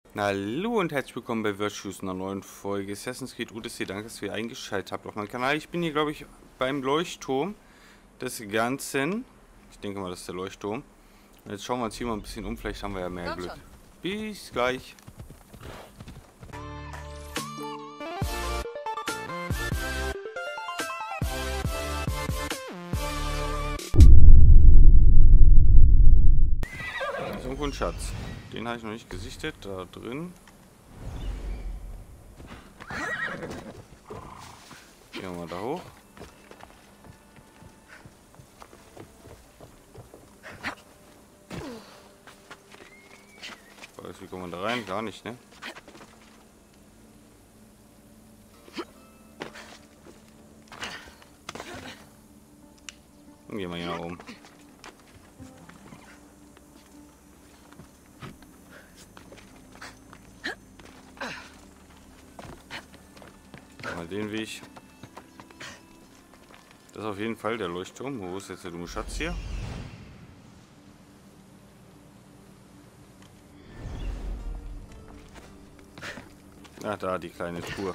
Hallo und herzlich willkommen bei Virtues, einer neuen Folge Assassin's Creed Odyssey. Danke, dass ihr eingeschaltet habt auf meinem Kanal. Ich bin hier, glaube ich, beim Leuchtturm des Ganzen. Ich denke mal, das ist der Leuchtturm. Und jetzt schauen wir uns hier mal ein bisschen um, vielleicht haben wir ja mehr Glück. Bis gleich. Da ist irgendwo ein Schatz. Den habe ich noch nicht gesichtet. Da drin. Gehen wir mal da hoch. Wie kommt man da rein? Gar nicht, ne? Dann gehen wir hier nach oben. Mal den Weg. Das ist auf jeden Fall der Leuchtturm. Wo ist jetzt der dumme Schatz hier? Ach, da, die kleine Truhe.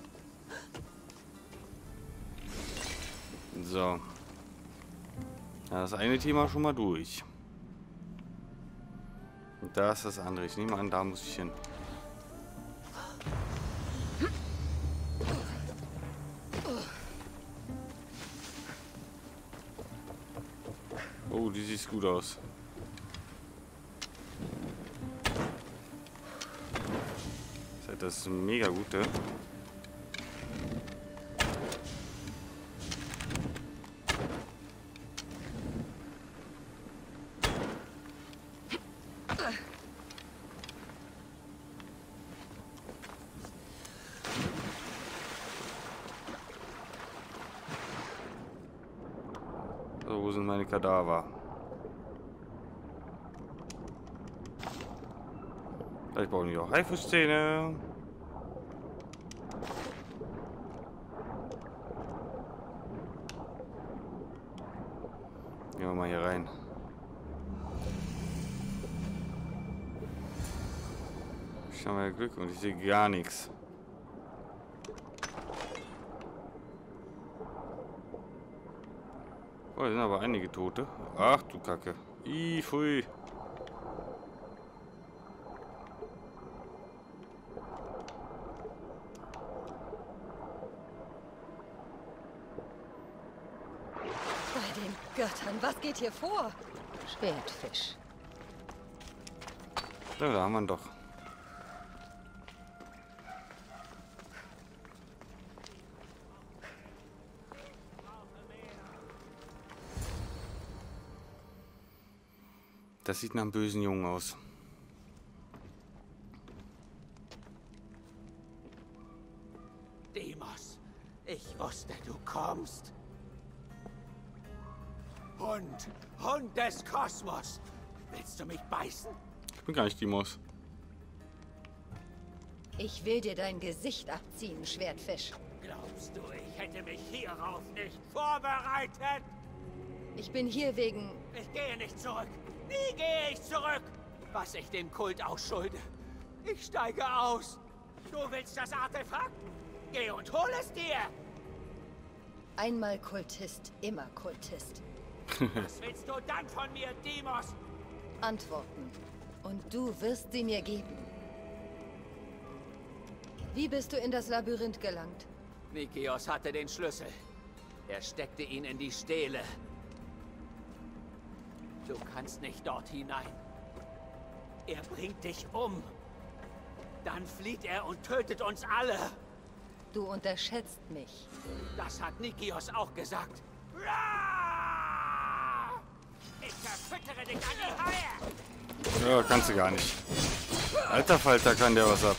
So. Ja, das eine Thema schon mal durch. Und da ist das andere. Ich nehme an, da muss ich hin. Oh, die sieht gut aus. Das ist mega gut, ne? So, wo sind meine Kadaver? Vielleicht brauchen wir auch Haifischzähne. Gehen wir mal hier rein. Ich habe mal Glück und ich sehe gar nichts. Oh, da sind aber einige Tote. Ach du Kacke. Ih, pfui. Göttern, was geht hier vor? Schwertfisch. Ja, da haben wir ihn doch. Das sieht nach einem bösen Jungen aus. Deimos, ich wusste, du kommst. Hund des Kosmos. Willst du mich beißen? Ich bin gar nicht Deimos. Ich will dir dein Gesicht abziehen, Schwertfisch. Glaubst du, ich hätte mich hierauf nicht vorbereitet? Ich bin hier wegen... Ich gehe nicht zurück. Nie gehe ich zurück. Was ich dem Kult ausschulde. Ich steige aus. Du willst das Artefakt? Geh und hol es dir. Einmal Kultist, immer Kultist. Was willst du dann von mir, Deimos? Antworten. Und du wirst sie mir geben. Wie bist du in das Labyrinth gelangt? Nikios hatte den Schlüssel. Er steckte ihn in die Stele. Du kannst nicht dort hinein. Er bringt dich um. Dann flieht er und tötet uns alle. Du unterschätzt mich. Das hat Nikios auch gesagt. Ich verfüttere dich an die Haie! Ja, kannst du gar nicht. Alter Falter, kann der was ab.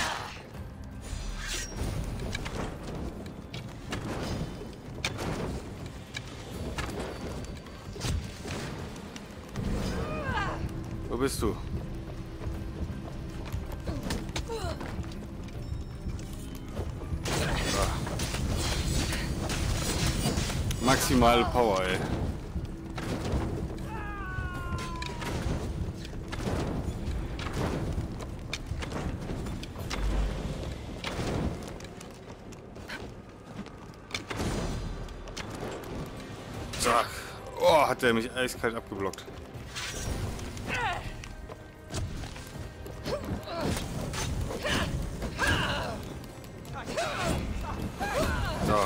Wo bist du? Maximale Power, ey. Zack. Oh, hat der mich eiskalt abgeblockt. So.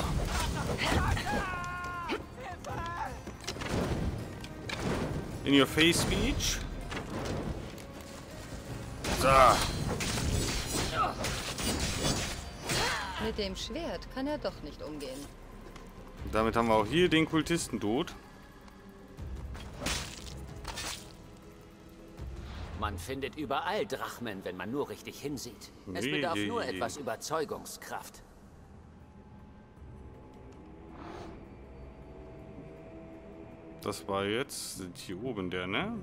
In your face speech. So. Mit dem Schwert kann er doch nicht umgehen. Damit haben wir auch hier den Kultisten tot. Man findet überall Drachmen, wenn man nur richtig hinsieht. Es bedarf nur etwas Überzeugungskraft. Das war jetzt hier oben der, ne?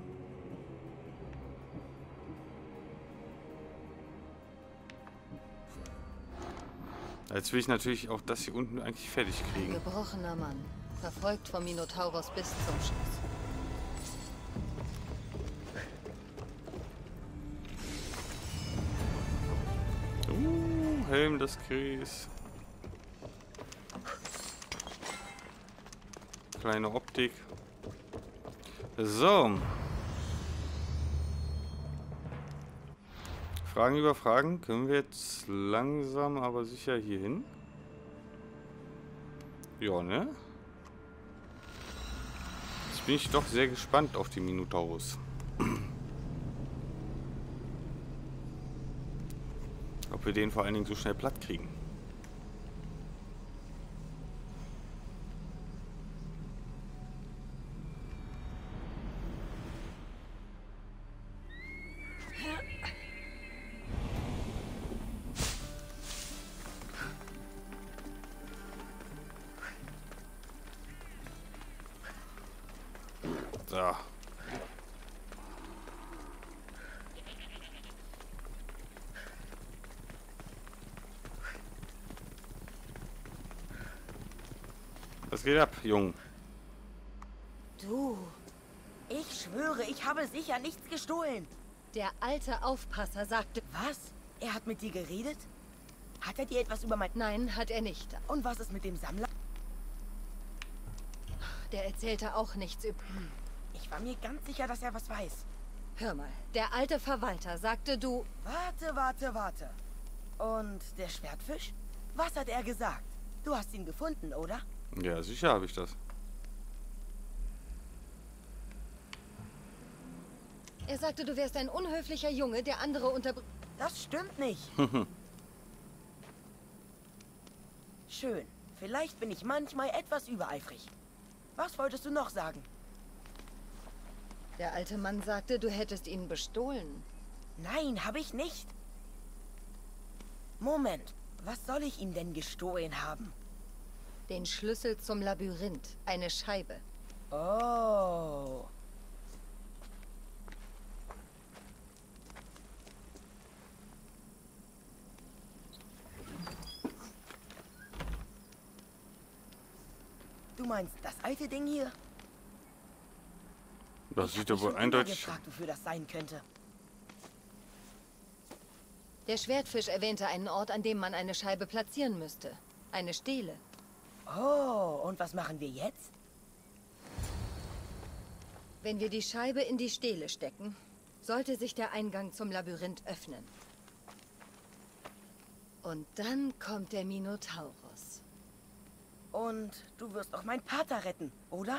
Jetzt will ich natürlich auch das hier unten eigentlich fertig kriegen. Gebrochener Mann. Verfolgt vom Minotauros bis zum Schluss. Helm des Kriegs. Kleine Optik. So. Fragen über Fragen. Können wir jetzt langsam, aber sicher hier hin? Ja, ne? Jetzt bin ich doch sehr gespannt auf die Minotaurus. Ob wir den vor allen Dingen so schnell platt kriegen. So. Was geht ab, Jung? Du, Ich schwöre, ich habe sicher nichts gestohlen. der alte Aufpasser sagte... Was? Er hat mit dir geredet? Hat er dir etwas über mein... Nein, hat er nicht. Und was ist mit dem Sammler? Der erzählte auch nichts über... Ich war mir ganz sicher, dass er was weiß. Hör mal, der alte Verwalter sagte, du... Warte. Und der Schwertfisch? Was hat er gesagt? Du hast ihn gefunden, oder? Ja, sicher habe ich das. Er sagte, du wärst ein unhöflicher Junge, der andere Das stimmt nicht. Schön. Vielleicht bin ich manchmal etwas übereifrig. Was wolltest du noch sagen? Der alte Mann sagte, du hättest ihn bestohlen. Nein, habe ich nicht. Moment, was soll ich ihm denn gestohlen haben? Den Schlüssel zum Labyrinth. Eine Scheibe. Oh. Du meinst das alte Ding hier? Das Ich sieht hab mich aber schon immer eindeutig... gefragt, wofür das sein könnte. Der Schwertfisch erwähnte einen Ort, an dem man eine Scheibe platzieren müsste. Eine Stele. Oh, und was machen wir jetzt? Wenn wir die Scheibe in die Stele stecken, sollte sich der Eingang zum Labyrinth öffnen. Und dann kommt der Minotaurus. Und du wirst auch meinen Pater retten, oder?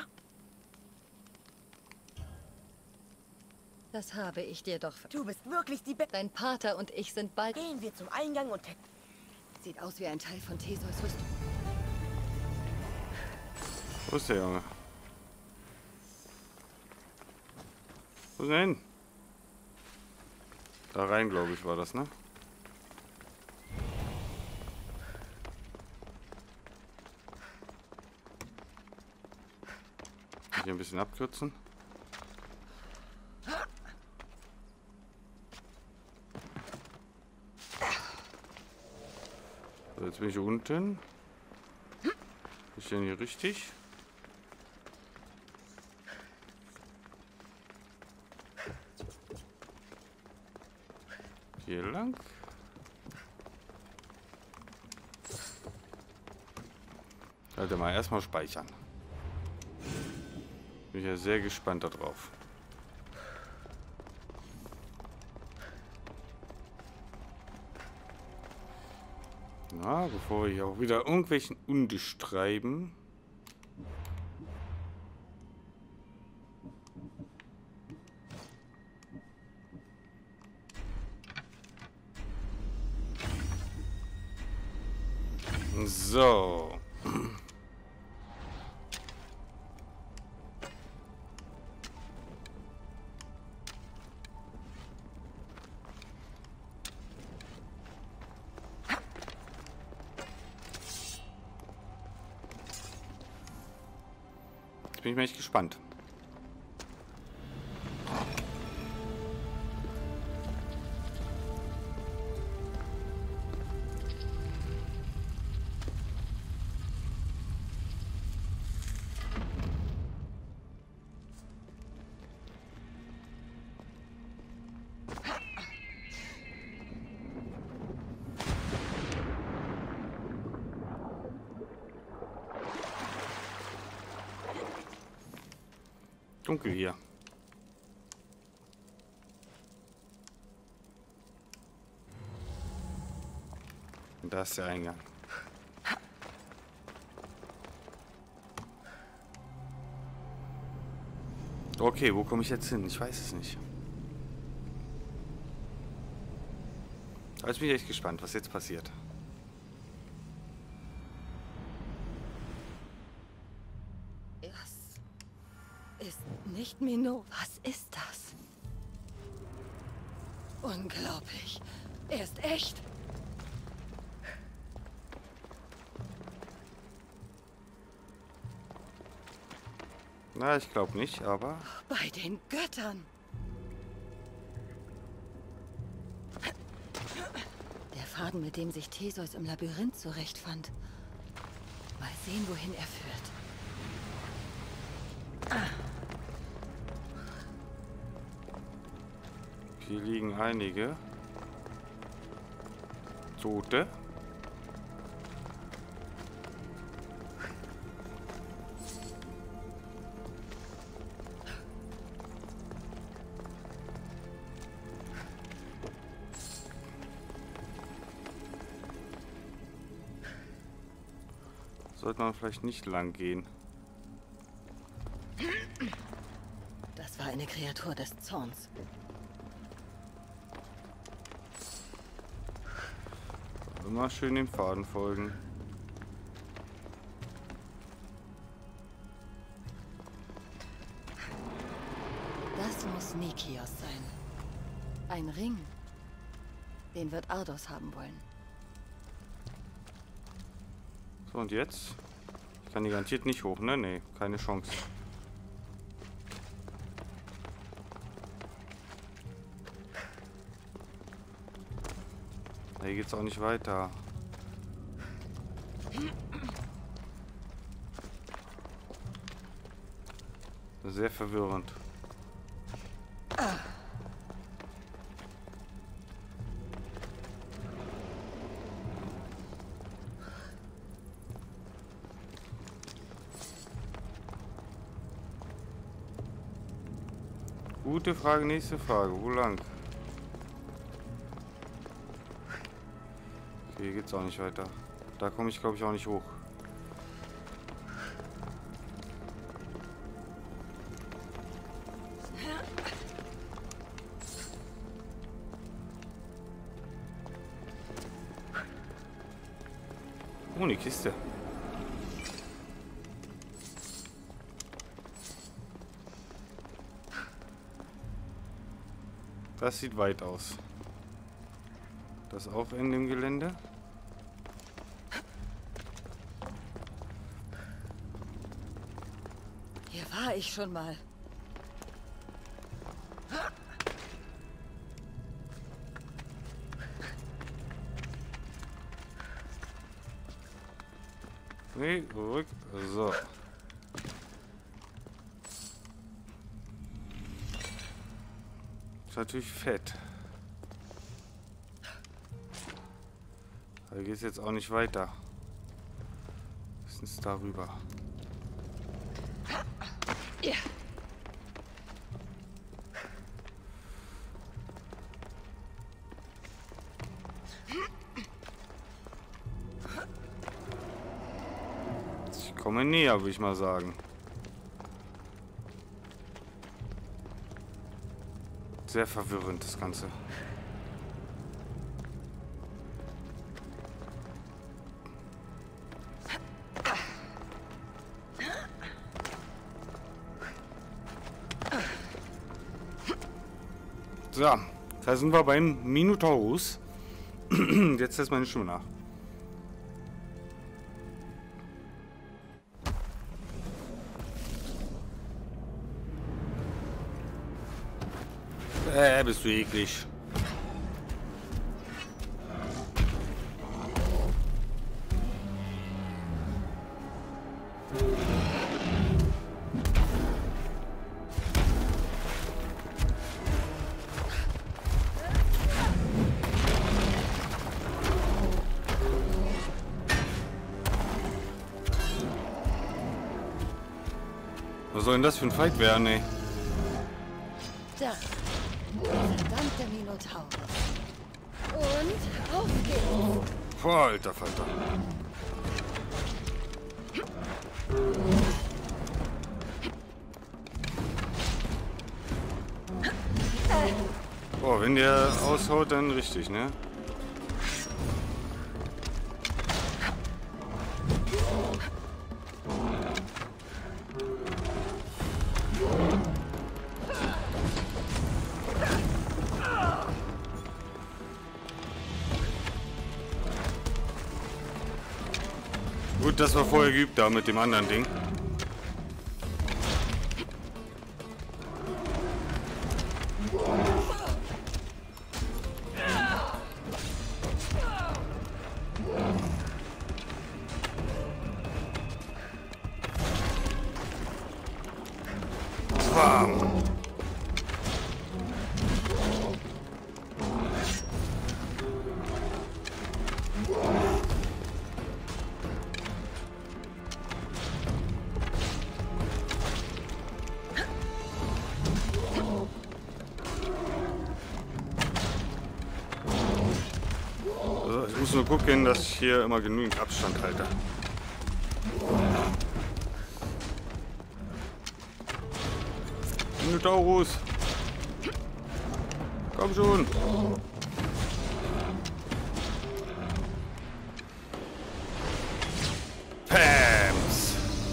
Das habe ich dir doch... Du bist wirklich die Beste. Dein Pater und ich sind bald... Gehen wir zum Eingang und... Sieht aus wie ein Teil von Theseus Rüstung. Wo ist der Junge? Wo ist er hin? Da rein, glaube ich, war das, ne? Hier ein bisschen abkürzen. So, jetzt bin ich hier unten. Bin ich denn hier richtig? Hier lang. Warte mal, erstmal speichern. Bin ja sehr gespannt darauf. Na, bevor wir hier auch wieder irgendwelchen Undisch treiben. So. Jetzt bin ich mal echt gespannt. Dunkel hier. Und da ist der Eingang. Okay, wo komme ich jetzt hin? Ich weiß es nicht. Aber jetzt bin ich echt gespannt, was jetzt passiert. Ist nicht Minot. Was ist das? Unglaublich. Er ist echt. Na, ich glaube nicht, aber... Bei den Göttern. Der Faden, mit dem sich Theseus im Labyrinth zurechtfand. Mal sehen, wohin er führt. Hier liegen einige Tote. Sollte man vielleicht nicht lang gehen. Das war eine Kreatur des Zorns. Immer schön dem Faden folgen. Das muss Nikios sein. Ein Ring. Den wird Ardos haben wollen. So, und jetzt? Ich kann die garantiert nicht hoch, ne? Nee, keine Chance. Hier geht's auch nicht weiter. Sehr verwirrend. Gute Frage, nächste Frage. Wo lang? Hier geht's auch nicht weiter. Da komme ich, glaube ich, auch nicht hoch. Oh, eine Kiste. Das sieht weit aus. Das auch in dem Gelände. Hier war ich schon mal. Nee, zurück. So. Ist natürlich fett. Da geht es jetzt auch nicht weiter. Höchstens darüber. Ja. Ich komme näher, würde ich mal sagen. Sehr verwirrend, das Ganze. So, da sind wir beim Minotaurus. Jetzt lässt meine Stimme nach. Bist du eklig. Was soll denn das für ein Fight werden, ey? Da. Verdammte Minotaurus. Und auf geht's. Boah, alter Falter. Boah, wenn der aushaut, dann richtig, ne? Gut, dass wir vorher geübt haben mit dem anderen Ding. Bam. Also, ich muss nur gucken, dass ich hier immer genügend Abstand halte. Minotaurus! Komm schon! Pams!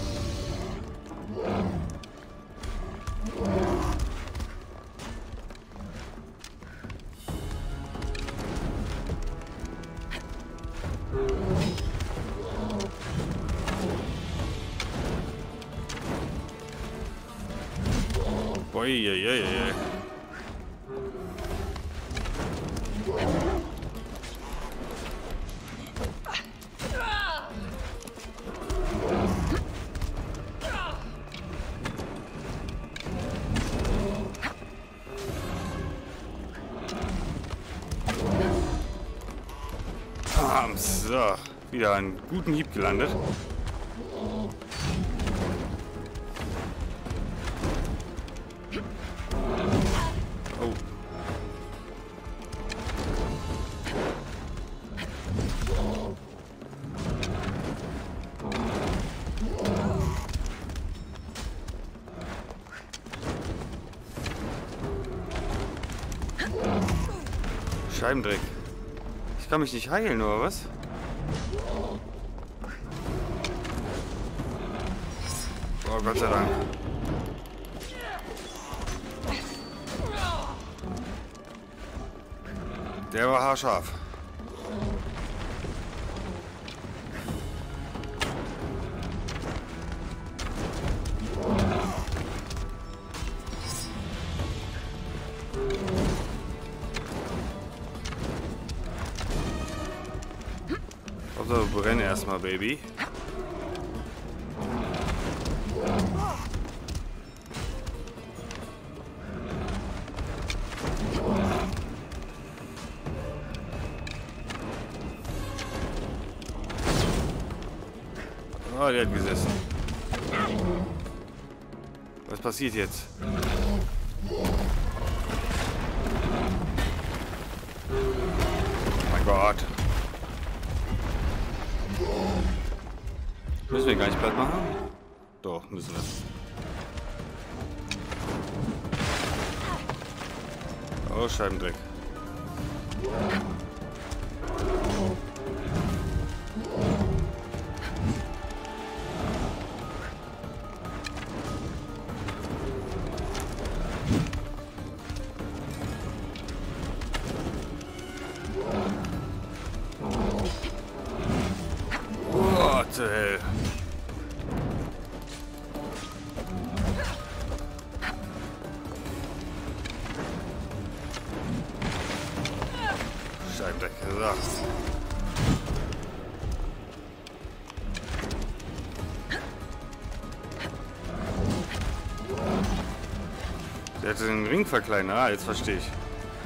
Uiuiui. So, wieder einen guten Hieb gelandet. Oh. Scheibendreck. Ich kann mich nicht heilen, oder was? Oh, Gott sei Dank. Der war haarscharf. Also brenne erstmal, Baby. Oh, der hat gesessen. Was passiert jetzt? Oh mein Gott. Müssen wir gar nicht platt machen? Doch, müssen wir. Oh, Scheibendreck. Oh, zur Hölle. Scheibendreck, so. Der hat den Ring verkleinert. Ah, jetzt verstehe ich.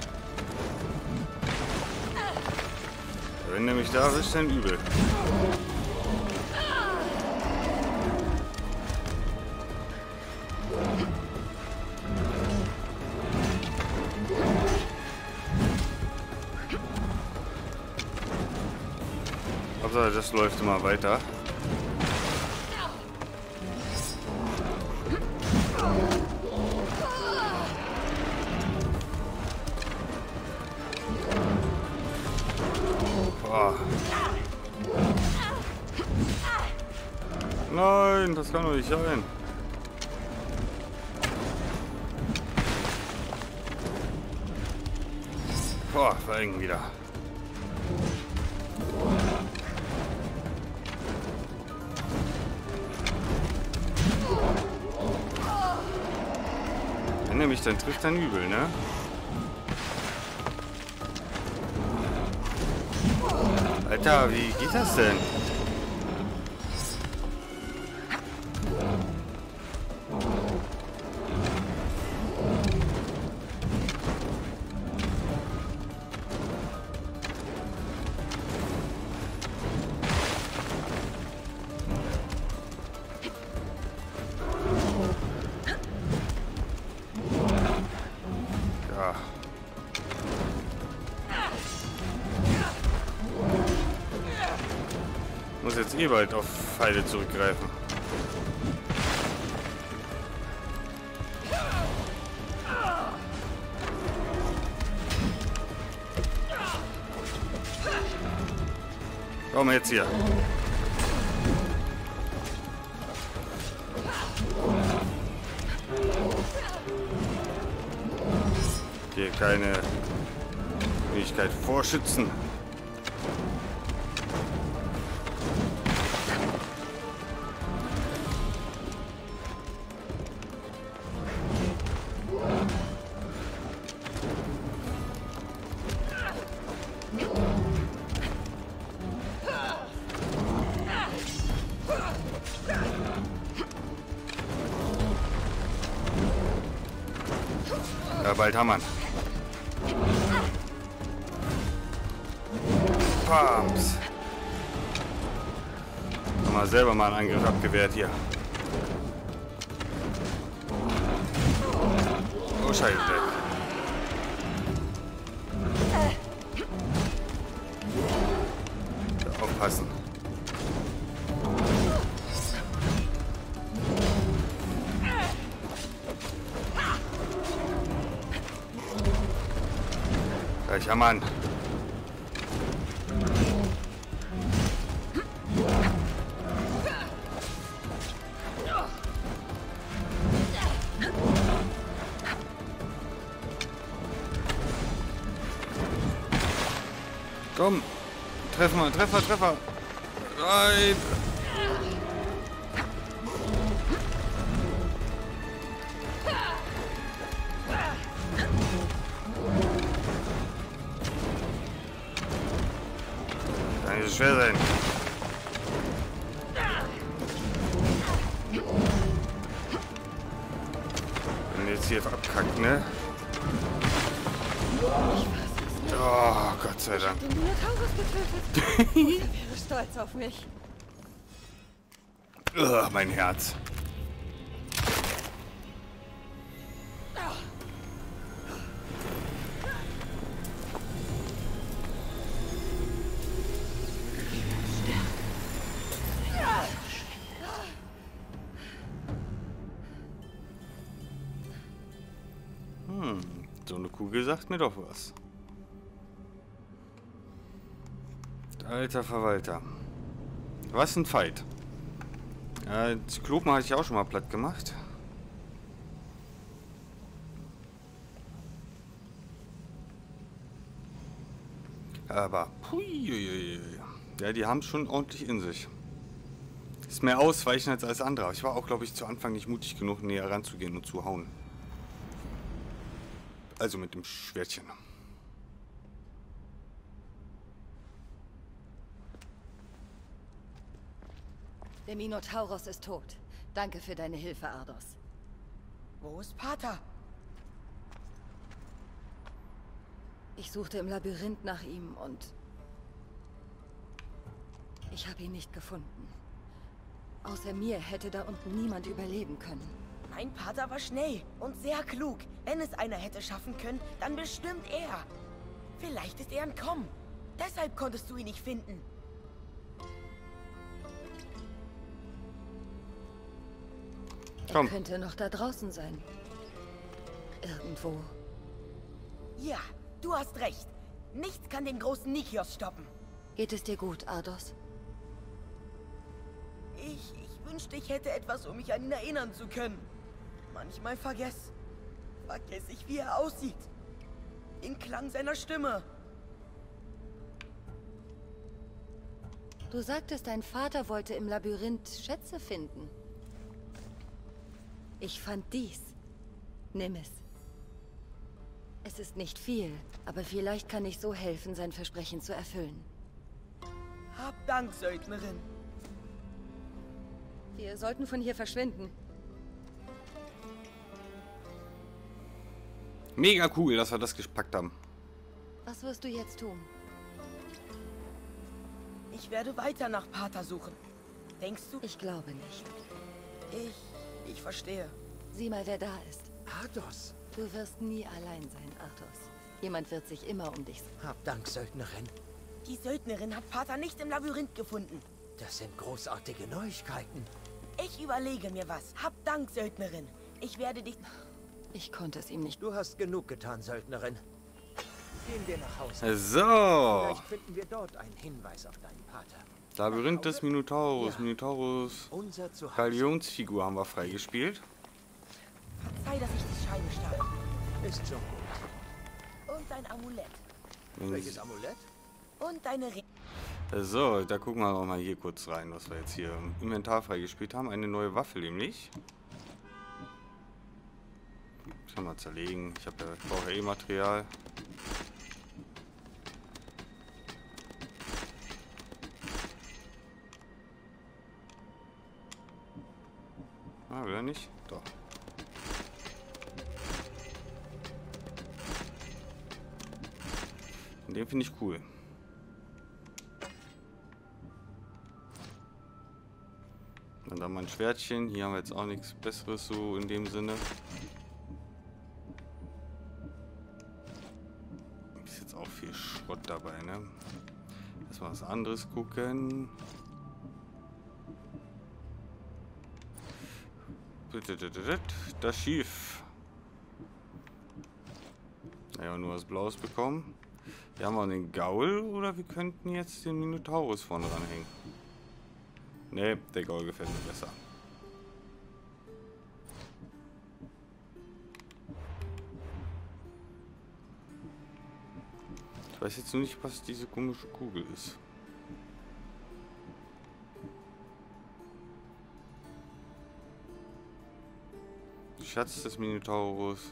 Wenn der mich da erwischt, dann übel. Aber das läuft immer weiter. Boah. Nein, das kann doch nicht sein. Boah, verhängen wieder. Wenn er mich dann trifft, dann übel, ne? Alter, wie geht das denn? Ja. Muss jetzt eh bald auf Pfeile zurückgreifen. Komm jetzt hier. Hier keine Fähigkeit vorschützen. Ja, bald haben wir ihn. Pams. Haben wir selber mal einen Angriff abgewehrt hier. Oh, Scheiße. Ja, aufpassen. Gleich am Mann. Komm, Treffer, Treffer, Treffer. Nein. Kann nicht so schwer sein. Wenn jetzt hier abkackt, ne? Oh, Gott sei Dank. Den Minotaurus getötet. Er wäre stolz auf mich. Mein Herz. Kugel sagt mir doch was. Alter Verwalter. Was ein Fight. Zyklopen hatte ich auch schon mal platt gemacht. Aber, puiuiui. Ja, die haben es schon ordentlich in sich. Ist mehr ausweichen als alles andere. Ich war auch, glaube ich, zu Anfang nicht mutig genug, näher ranzugehen und zu hauen. Also mit dem Schwertchen. Der Minotauros ist tot. Danke für deine Hilfe, Ardos. Wo ist Pater? Ich suchte im Labyrinth nach ihm und... ich habe ihn nicht gefunden. Außer mir hätte da unten niemand überleben können. Mein Pater war schnell und sehr klug. Wenn es einer hätte schaffen können, dann bestimmt er. Vielleicht ist er entkommen. Deshalb konntest du ihn nicht finden. Er könnte noch da draußen sein. Irgendwo. Ja, du hast recht. Nichts kann den großen Nikios stoppen. Geht es dir gut, Ardos? Ich wünschte, ich hätte etwas, um mich an ihn erinnern zu können. Manchmal vergesse ich, wie er aussieht. Den Klang seiner Stimme. Du sagtest, dein Vater wollte im Labyrinth Schätze finden. Ich fand dies. Nimm es. Es ist nicht viel, aber vielleicht kann ich so helfen, sein Versprechen zu erfüllen. Hab Dank, Söldnerin. Wir sollten von hier verschwinden. Mega cool, dass wir das gepackt haben. Was wirst du jetzt tun? Ich werde weiter nach Pater suchen. Denkst du? Ich glaube nicht. Ich verstehe. Sieh mal, wer da ist. Ardos. Du wirst nie allein sein, Ardos. Jemand wird sich immer um dich sorgen. Hab Dank, Söldnerin. Die Söldnerin hat Pater nicht im Labyrinth gefunden. Das sind großartige Neuigkeiten. Ich überlege mir was. Hab Dank, Söldnerin. Ich werde dich... Ich konnte es ihm nicht. Du hast genug getan, Söldnerin. Gehen wir nach Hause. So. Vielleicht finden wir dort einen Hinweis auf deinen Pater. Labyrinth des Minotaurus. Ja. Minotaurus. Unser Zuhause. Galionsfigur haben wir freigespielt. Verzeih, dass ich die Scheine stahl. Ist schon gut. Und dein Amulett. Welches Amulett? Und deine Ring. So, da gucken wir noch mal hier kurz rein, was wir jetzt hier im Inventar freigespielt haben. Eine neue Waffe nämlich. Ich kann mal zerlegen. Ich brauche ja eh Material. Ah, will er nicht? Doch. Den finde ich cool. Und dann mein Schwertchen. Hier haben wir jetzt auch nichts Besseres so in dem Sinne. Ist jetzt auch viel Schrott dabei, ne? Lass mal was anderes gucken. Das Schiff. Naja, nur was Blaues bekommen. Hier haben wir den Gaul oder wir könnten jetzt den Minotaurus vorne ranhängen. Ne, der Gaul gefällt mir besser. Ich weiß jetzt nur nicht, was diese komische Kugel ist. Schatz des Minotaurus.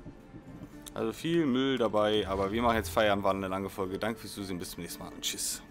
Also viel Müll dabei, aber wir machen jetzt Feierabend, war eine lange Folge. Danke fürs Zusehen, bis zum nächsten Mal und tschüss.